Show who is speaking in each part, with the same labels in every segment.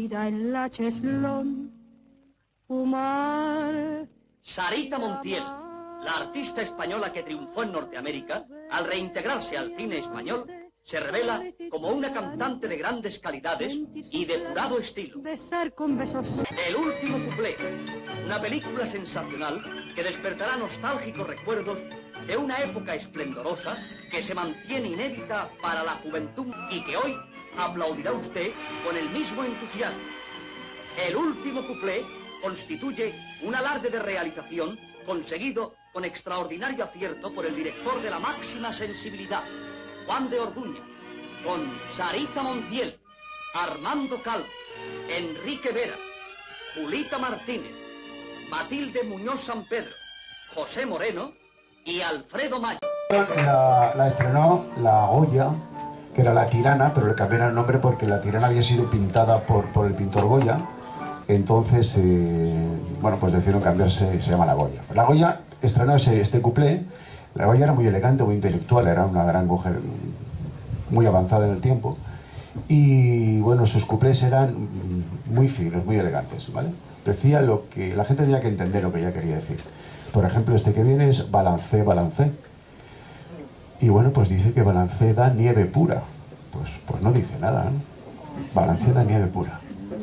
Speaker 1: vida en la cheslón, fumar.
Speaker 2: Sarita Montiel, la artista española que triunfó en Norteamérica, al reintegrarse al cine español, se revela como una cantante de grandes calidades y depurado estilo.
Speaker 1: Besar con besos.
Speaker 2: El último cuplé, una película sensacional que despertará nostálgicos recuerdos de una época esplendorosa que se mantiene inédita para la juventud y que hoy aplaudirá usted con el mismo entusiasmo. El último cuplé constituye un alarde de realización conseguido con extraordinario acierto por el director de la máxima sensibilidad, Juan de Orduña, con Sarita Montiel, Armando Calvo, Enrique Vera, Julita Martínez, Matilde Muñoz San Pedro, José Moreno y Alfredo Mayo.
Speaker 3: La estrenó la Goya, que era La Tirana, pero le cambiaron el nombre porque La Tirana había sido pintada por el pintor Goya. Entonces, bueno, pues decidieron cambiarse, se llama La Goya. La Goya estrenó este cuplé. La Goya era muy elegante, muy intelectual, era una gran mujer muy avanzada en el tiempo. Y bueno, sus cuplés eran muy finos, muy elegantes, ¿vale? Decía lo que la gente tenía que entender lo que ella quería decir. Por ejemplo, este que viene es balancé, balancé. Y bueno, pues dice que balancé da nieve pura. Pues no dice nada, ¿no? Balancé da nieve pura.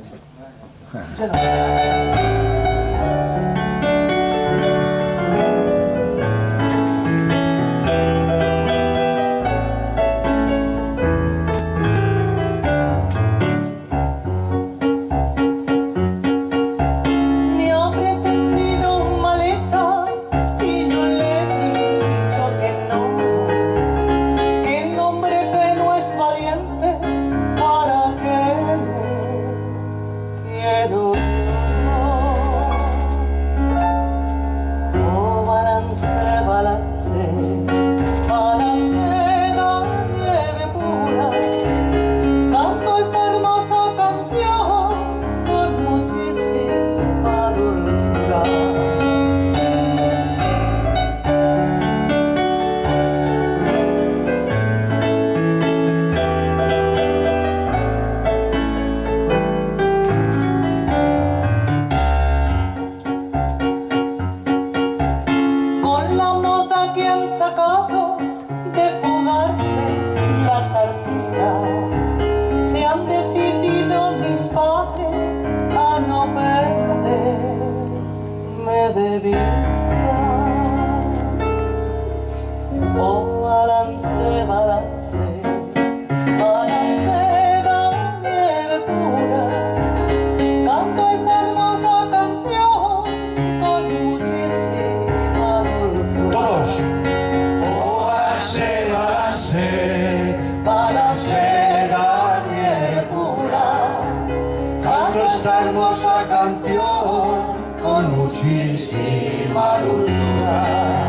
Speaker 4: De vista, oh balance, balance, balance da nieve pura, canto esta hermosa canción con muchísima dulzura.
Speaker 3: Todos.
Speaker 4: Oh balance, balance, balance da nieve pura, canto esta hermosa canción con muchísima dulzura.